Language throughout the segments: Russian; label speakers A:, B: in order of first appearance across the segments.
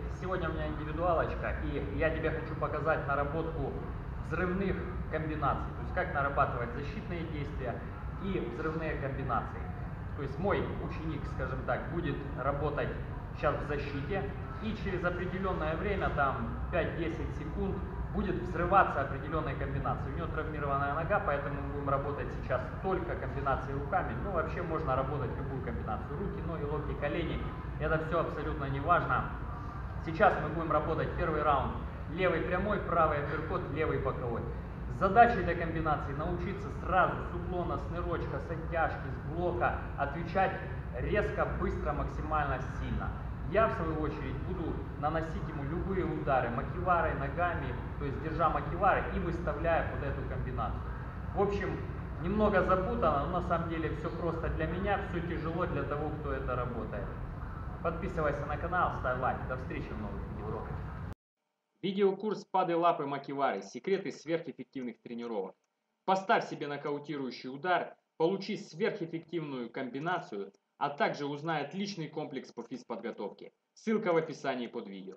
A: Сегодня у меня индивидуалочка, и я тебе хочу показать наработку взрывных комбинаций, то есть как нарабатывать защитные действия и взрывные комбинации. То есть мой ученик, скажем так, будет работать сейчас в защите, и через определенное время, там 5-10 секунд, будет взрываться определенной комбинацией. У него травмированная нога, поэтому мы будем работать сейчас только комбинацией руками. Ну, вообще можно работать любую комбинацию. Руки, ноги, локти, колени. Это все абсолютно не важно. Сейчас мы будем работать первый раунд. Левый прямой, правый апперкот, левый боковой. Задача этой комбинации научиться сразу с уклона, с нырочка, с оттяжки, с блока отвечать резко, быстро, максимально сильно. Я, в свою очередь, буду наносить ему любые удары макиварой, ногами, то есть держа макивары и выставляя под эту комбинацию. В общем, немного запутано, но на самом деле все просто для меня, все тяжело для того, кто это работает. Подписывайся на канал, ставь лайк. До встречи в новых видеоуроках.
B: Видеокурс «Пады лапы макивары. Секреты сверхэффективных тренировок». Поставь себе нокаутирующий удар, получи сверхэффективную комбинацию, а также узнай отличный комплекс по физподготовке. Ссылка в описании под видео.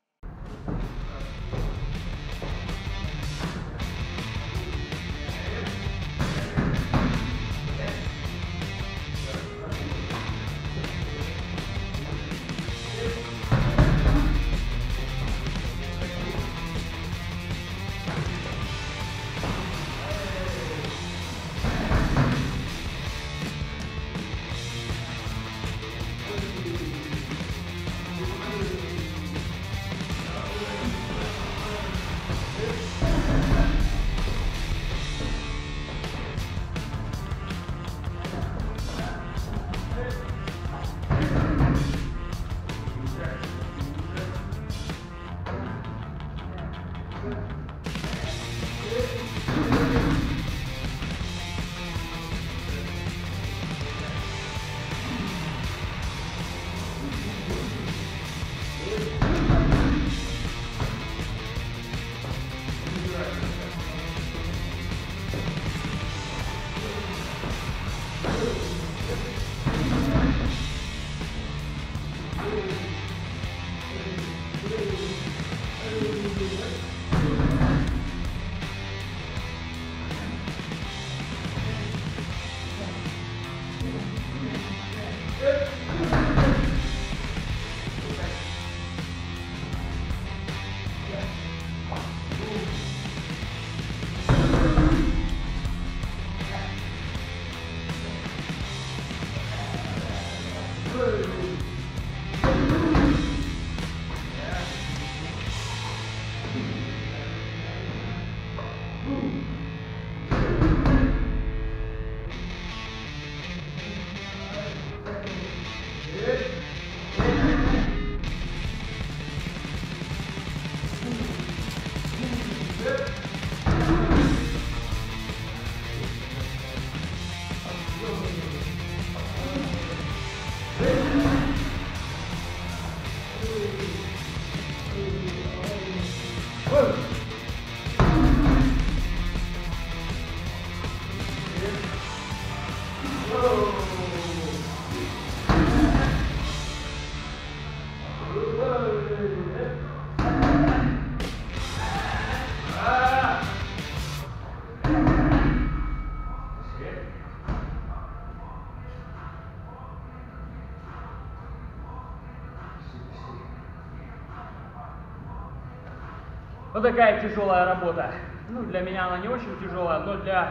A: Вот такая тяжелая работа. Ну, для меня она не очень тяжелая, но для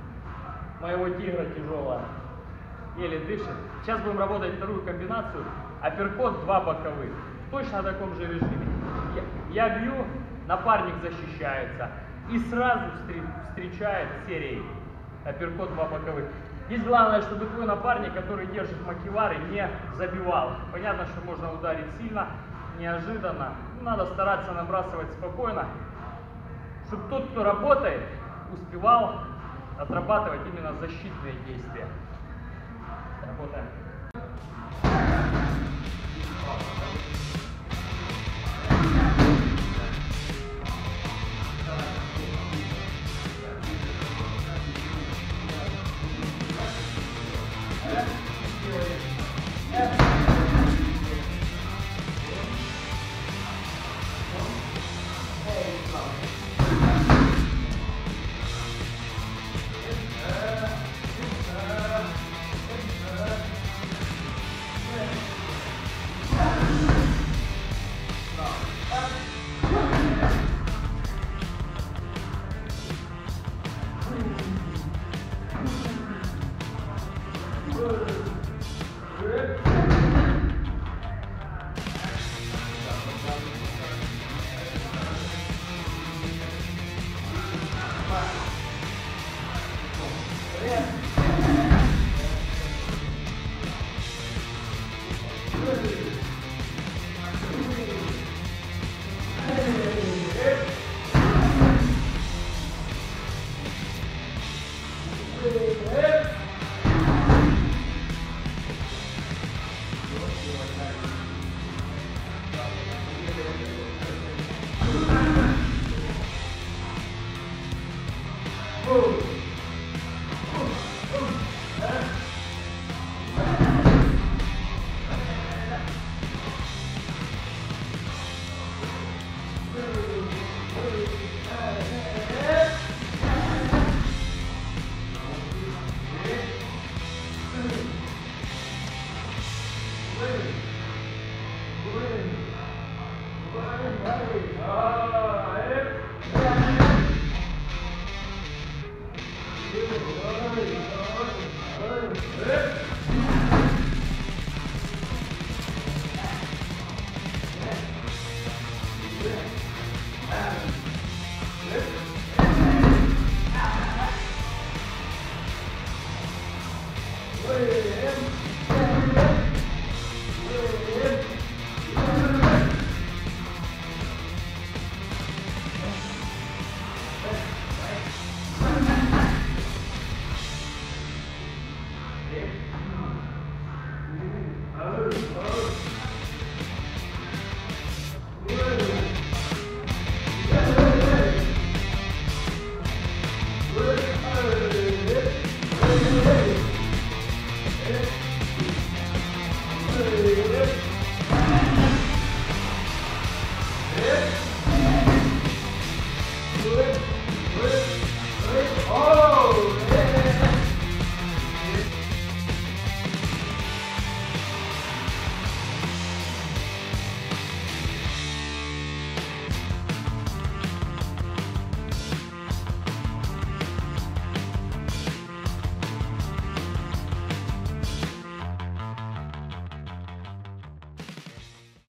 A: моего тигра тяжелая. Еле дышит. Сейчас будем работать вторую комбинацию. Апперкот, 2 боковых. Точно в таком же режиме. Я бью, напарник защищается. И сразу встречает серией. Апперкот, 2 боковых. Здесь главное, чтобы твой напарник, который держит макивары, не забивал. Понятно, что можно ударить сильно, неожиданно. Надо стараться набрасывать спокойно, чтобы тот, кто работает, успевал отрабатывать именно защитные действия. Работаем. Hey!